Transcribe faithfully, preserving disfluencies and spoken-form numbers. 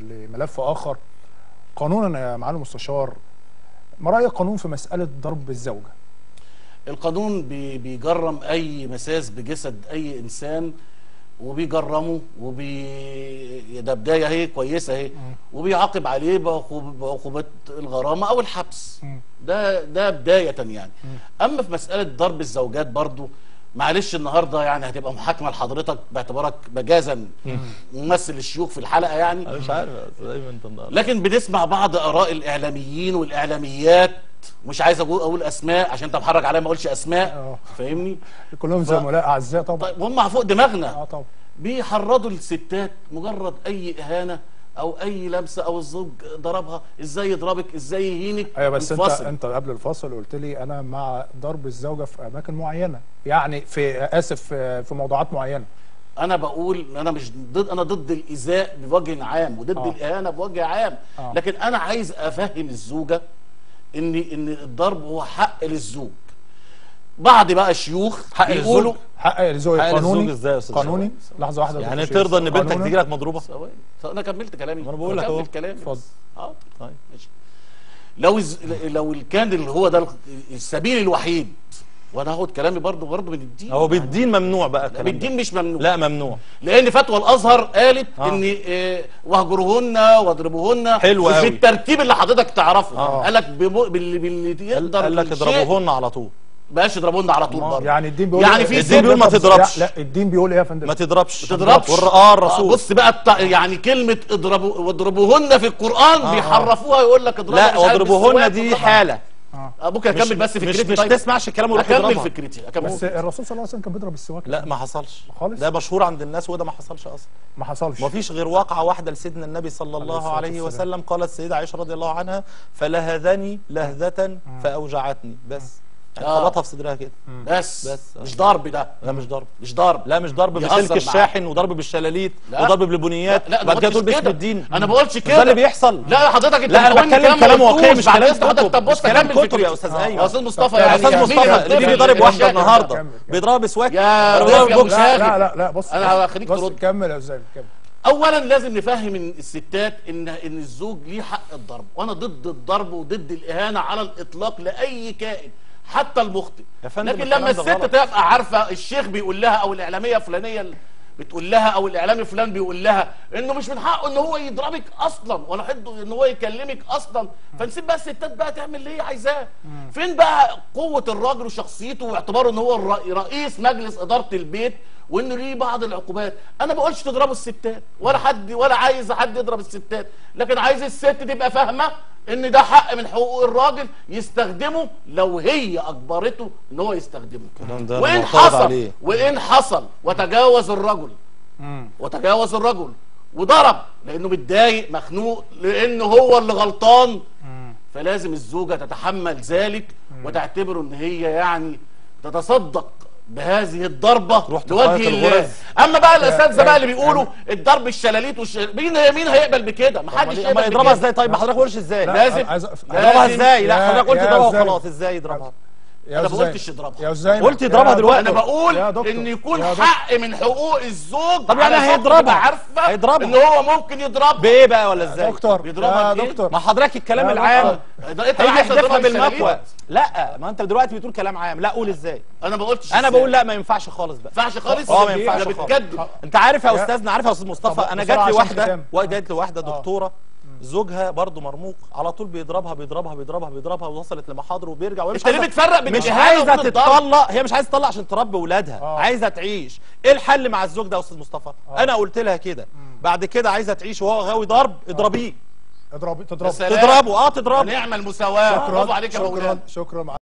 لملف اخر قانونا يا معالي المستشار. ما رايك قانون في مساله ضرب الزوجه؟ القانون بي بيجرم اي مساس بجسد اي انسان، وبيجرمه وبي ده بدايه اهي كويسه اهي، وبيعاقب عليه بعقوبات الغرامه او الحبس. م. ده ده بدايه يعني. م. اما في مساله ضرب الزوجات برضو معلش النهارده يعني هتبقى محاكمه لحضرتك باعتبارك مجازا ممثل الشيوخ في الحلقه يعني. انا مش عارف دايما انت النهارده، لكن بنسمع بعض اراء الاعلاميين والاعلاميات، مش عايز اقول اقول اسماء عشان انت محرج عليا ما اقولش اسماء. أوه. فاهمني؟ كلهم زملاء اعزاء طبعا. طيب هم فوق دماغنا. اه طبعا. بيحرضوا الستات مجرد اي اهانه او اي لمسه او الزوج ضربها ازاي يضربك ازاي يهينك. ايوه بس انت انت قبل الفاصل قلت لي انا مع ضرب الزوجه في اماكن معينه، يعني في اسف في موضوعات معينه. انا بقول انا مش ضد، انا ضد الايذاء بوجه عام وضد آه. الاهانه بوجه عام. آه. لكن انا عايز افهم الزوجه ان ان الضرب هو حق للزوج. بعض بقى الشيوخ حق بيقولوا حق الزوج قانوني ازاي يا استاذ؟ قانوني. لحظه واحده يعني ترضى ان بنتك تجي لك مضروبه؟ انا كملت كلامي. انا بقول لك اهو كلامي. اتفضل. اه طيب ماشي. لو لو كان اللي هو ده السبيل الوحيد، وانا هاخد كلامي برضه برضه من الدين. هو بالدين ممنوع بقى الكلام ده؟ بالدين مش ممنوع. لا ممنوع، لان فتوى الازهر قالت آه. ان إيه واهجروهن واضربوهن حلو قوي بالترتيب اللي حضرتك تعرفه. آه. قال لك باللي باللي يقدر، قال لك اضربوهن على طول، بلاش يضربوهن على طول برضه. يعني الدين بيقول يعني في الدين بيقول ما تضربش. لا الدين بيقول ايه يا فندم؟ ما تضربش. ما تضربش. اه الرسول. بص بقى الط... يعني كلمه اضربوا واضربوهن في القران آه. بيحرفوها يقول لك اضربوا. لا واضربوهن دي حاله. اه ممكن اكمل بس فكرتي. مش, مش طيب. تسمعش الكلام وروح تضربها. اكمل فكرتي اكمل. بس الرسول صلى الله عليه وسلم كان بيضرب السواك. لا ما حصلش خالص. ده مشهور عند الناس وده ما حصلش اصلا. ما حصلش. ما فيش غير واقعه واحده لسيدنا النبي صلى الله عليه وسلم، قالت السيده عائشه رضي الله عنها فلهذني لهذه فاوجعتني، بس يعني خبطها في صدرها كده بس. بس مش ضرب ده. لا مش ضرب. مش ضرب. لا مش ضرب بسلك الشاحن وضرب بالشلاليت وضرب بالبنيات وبعد كده تقول باسم الدين. انا ما بقولش كده. ده اللي بيحصل. لا حضرتك انت لا انا بتكلم كلام واقعي مش كلام كتب. طب بص كلام كتب يا استاذ ايمن. يا استاذ مصطفى يا استاذ مصطفى اللي بيجي ضارب واحده النهارده بيضربها بسواك. يا لا لا لا بص انا هخليك ترد. كمل يا استاذ كمل. اولا لازم نفهم الستات ان ان الزوج ليه حق الضرب، وانا ضد الضرب وضد الاهانه على الاطلاق لاي كائن حتى المخطئ. لكن لما الست تبقى عارفه الشيخ بيقول لها او الاعلاميه فلانيه بتقول لها او الاعلامي فلان بيقول لها انه مش من حقه ان هو يضربك اصلا ولا حده ان هو يكلمك اصلا، فنسيب بقى الستات بقى تعمل اللي هي عايزاه. فين بقى قوه الراجل وشخصيته واعتباره ان هو رئيس مجلس اداره البيت وانه ليه بعض العقوبات؟ انا ما بقولش تضربوا الستات ولا حد ولا عايز حد يضرب الستات، لكن عايز الست تبقى فاهمه ان ده حق من حقوق الراجل يستخدمه لو هي اجبرته ان هو يستخدمه. وان حصل وان حصل وتجاوز الرجل مم. وتجاوز الرجل وضرب لانه متضايق مخنوق لانه هو اللي غلطان، مم. فلازم الزوجه تتحمل ذلك مم. وتعتبره ان هي يعني تتصدق بهذه الضربه لوجه الله. اما بقى الاساتذه بقى اللي بيقولوا الضرب الشلاليت والش... مين مين هيقبل بكده؟ ما حدش يقبل بكده. يضربها ازاي؟ طيب ما حضرتك قولش ازاي. لازم يضربها ازاي؟ لا حضرتك قلت يضربها وخلاص. ازاي يضربها؟ انا ما قلتش يضربها. قلت يضربها دلوقتي. انا بقول ان يكون حق من حقوق الزوج. طب يعني هيضربها عارفه هيضربها ان هو ممكن يضربها بايه بقى ولا ازاي؟ دكتور بيضربها يا دكتور. ما حضرتك الكلام العام انت هيحدفها بالمكوى. لا ما انت دلوقتي بتقول كلام عام. لا قول ازاي. انا ما قلتش. انا بقول لا ما ينفعش خالص بقى. ما ينفعش خالص. اه ما ينفعش خالص. انت عارف يا استاذنا، عارف يا استاذ مصطفى، انا جات لي واحده جات لي واحده دكتوره زوجها برضه مرموق على طول بيضربها بيضربها بيضربها بيضربها ووصلت لمحاضر وبيرجع وهي مش عايزه. انت ليه بتفرق بين مش عايزه تتطلق؟ هي مش عايزه تطلق عشان تربي اولادها، آه. عايزه تعيش. ايه الحل مع الزوج ده يا استاذ مصطفى؟ آه. انا قلت لها كده بعد كده عايزه تعيش وهو غاوي ضرب اضربيه. اضربي تضربه تضربه اه تضربه. نعمل مساواه. برافو عليك يا مولانا. شكرا شكرا.